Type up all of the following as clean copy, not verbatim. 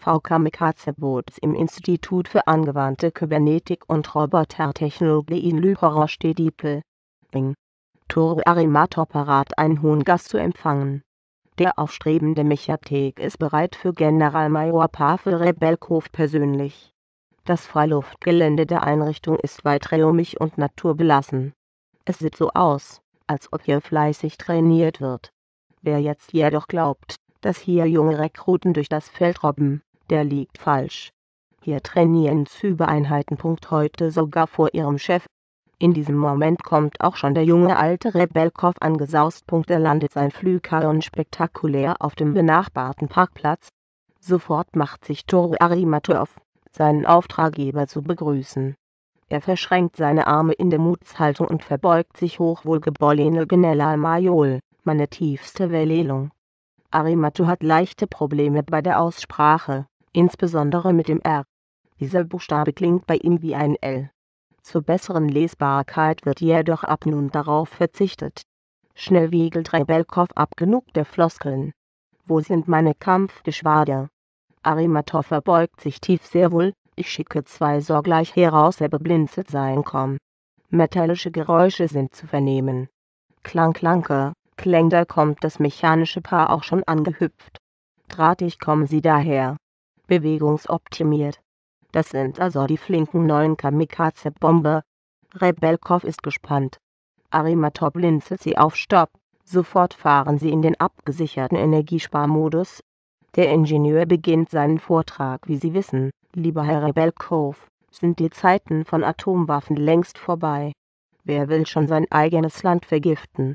EDV-Kamikaze-Bots im Institut für angewandte Kybernetik und Robotertechnologie in Lübbenstedt. Toru Arimato parat, einen hohen Gast zu empfangen. Der aufstrebende Mechatec ist bereit für Generalmajor Pavel Rebelkow persönlich. Das Freiluftgelände der Einrichtung ist weiträumig und naturbelassen. Es sieht so aus, als ob hier fleißig trainiert wird. Wer jetzt jedoch glaubt, dass hier junge Rekruten durch das Feld robben, der liegt falsch. Hier trainieren Cybereinheiten. Heute sogar vor ihrem Chef. In diesem Moment kommt auch schon der junge alte Rebelkow angesaust. Er landet sein Flugkanon spektakulär auf dem benachbarten Parkplatz. Sofort macht sich Toru Arimato auf, seinen Auftraggeber zu begrüßen. Er verschränkt seine Arme in der Mutshaltung und verbeugt sich hoch. Wohlgeborene Generalmajor, meine tiefste Verehrung. Arimato hat leichte Probleme bei der Aussprache, insbesondere mit dem R. Dieser Buchstabe klingt bei ihm wie ein L. Zur besseren Lesbarkeit wird jedoch ab nun darauf verzichtet. Schnell wiegelt Rebelkow ab, genug der Floskeln. Wo sind meine Kampfgeschwader? Arimato verbeugt sich tief. Sehr wohl, ich schicke 2 sogleich heraus. Er beblinzelt sein Komm. Metallische Geräusche sind zu vernehmen. Klang, Klanke, Kläng, da kommt das mechanische Paar auch schon angehüpft. Drahtig kommen sie daher. Bewegungsoptimiert. Das sind also die flinken neuen Kamikaze-Bomber. Rebelkow ist gespannt. Arimato blinzelt sie auf Stopp. Sofort fahren sie in den abgesicherten Energiesparmodus. Der Ingenieur beginnt seinen Vortrag. Wie Sie wissen, lieber Herr Rebelkow, sind die Zeiten von Atomwaffen längst vorbei. Wer will schon sein eigenes Land vergiften?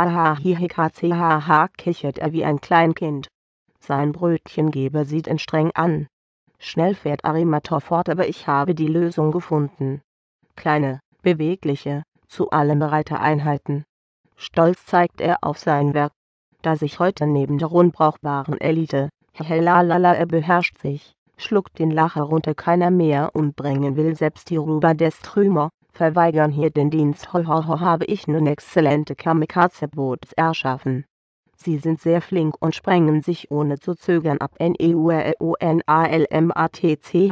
Haha, kichert er wie ein Kleinkind. Sein Brötchengeber sieht ihn streng an. Schnell fährt Arimato fort, aber ich habe die Lösung gefunden. Kleine, bewegliche, zu allem bereite Einheiten. Stolz zeigt er auf sein Werk, da sich heute neben der unbrauchbaren Elite, er beherrscht sich, schluckt den Lacher runter, keiner mehr umbringen will, selbst die Ruber des Trümmer verweigern hier den Dienst. Habe ich nun exzellente Kamikaze-Bots erschaffen. Sie sind sehr flink und sprengen sich ohne zu zögern ab. NEURONALMATCH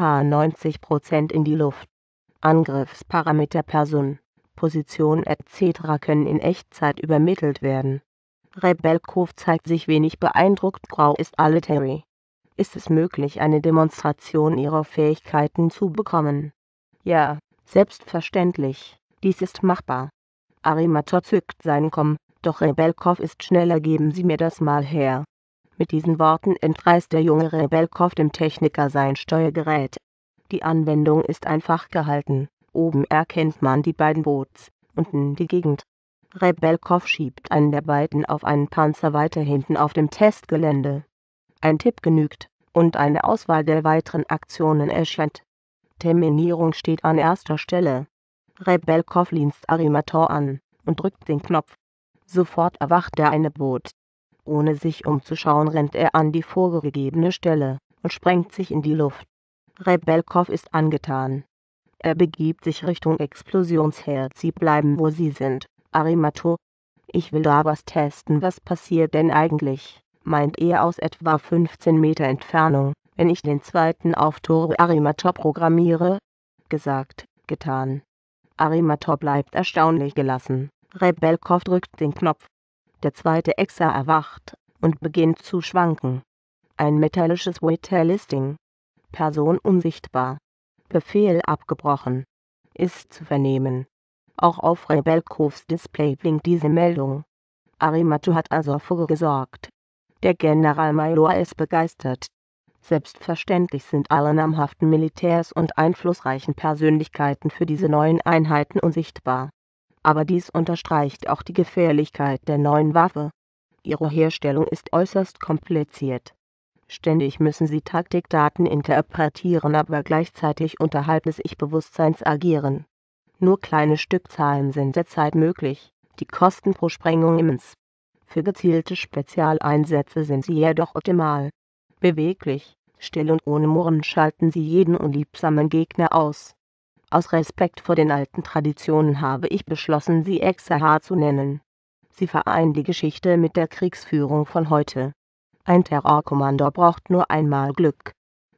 90% in die Luft. Angriffsparameter, Person, Position etc. können in Echtzeit übermittelt werden. Rebelkow zeigt sich wenig beeindruckt. Grau ist alle Terry. Ist es möglich, eine Demonstration ihrer Fähigkeiten zu bekommen? Ja, selbstverständlich, dies ist machbar. Arimato zückt seinen Komm, doch Rebelkow ist schneller. Geben Sie mir das mal her. Mit diesen Worten entreißt der junge Rebelkow dem Techniker sein Steuergerät. Die Anwendung ist einfach gehalten. Oben erkennt man die beiden Bots, unten die Gegend. Rebelkow schiebt einen der beiden auf einen Panzer weiter hinten auf dem Testgelände. Ein Tipp genügt, und eine Auswahl der weiteren Aktionen erscheint. Terminierung steht an erster Stelle. Rebelkow linst Arimato an und drückt den Knopf. Sofort erwacht der eine Bot. Ohne sich umzuschauen rennt er an die vorgegebene Stelle und sprengt sich in die Luft. Rebelkow ist angetan. Er begibt sich Richtung Explosionsherd. Sie bleiben, wo sie sind. Arimato, ich will da was testen. Was passiert denn eigentlich? Meint er aus etwa 15 Meter Entfernung, wenn ich den zweiten auf Toru Arimato programmiere? Gesagt, getan. Arimato bleibt erstaunlich gelassen. Rebelkow drückt den Knopf. Der zweite Exa erwacht und beginnt zu schwanken. Ein metallisches Wait-Listing. Person unsichtbar. Befehl abgebrochen. Ist zu vernehmen. Auch auf Rebelkows Display blinkt diese Meldung. Arimato hat also vorgesorgt. Der Generalmajor ist begeistert. Selbstverständlich sind alle namhaften Militärs und einflussreichen Persönlichkeiten für diese neuen Einheiten unsichtbar. Aber dies unterstreicht auch die Gefährlichkeit der neuen Waffe. Ihre Herstellung ist äußerst kompliziert. Ständig müssen sie Taktikdaten interpretieren, aber gleichzeitig unterhalb des Ich-Bewusstseins agieren. Nur kleine Stückzahlen sind derzeit möglich, die Kosten pro Sprengung immens. Für gezielte Spezialeinsätze sind sie jedoch optimal. Beweglich, still und ohne Murren schalten sie jeden unliebsamen Gegner aus. Aus Respekt vor den alten Traditionen habe ich beschlossen, sie Exa zu nennen. Sie vereinen die Geschichte mit der Kriegsführung von heute. Ein Terrorkommando braucht nur einmal Glück.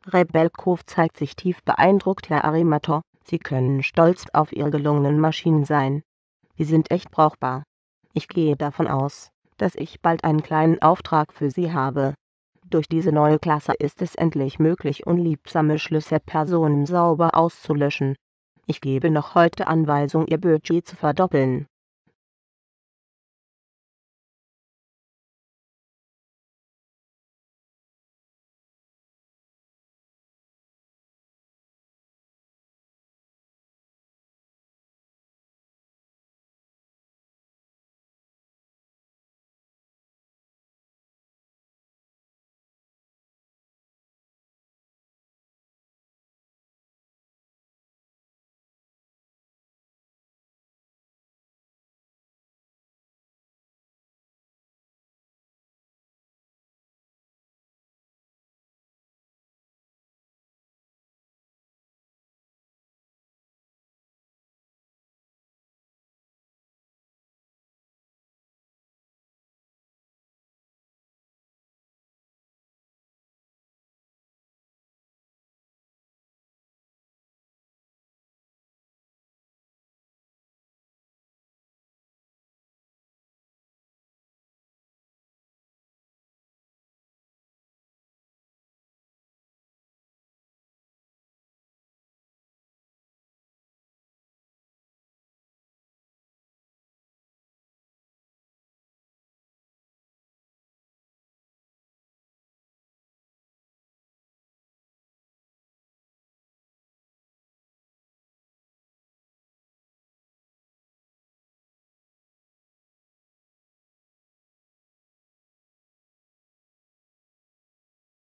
Rebelkow zeigt sich tief beeindruckt, Herr Arimator. Sie können stolz auf Ihre gelungenen Maschinen sein. Die sind echt brauchbar. Ich gehe davon aus, dass ich bald einen kleinen Auftrag für Sie habe. Durch diese neue Klasse ist es endlich möglich, unliebsame Schlüsselpersonen sauber auszulöschen. Ich gebe noch heute Anweisung, Ihr Budget zu verdoppeln.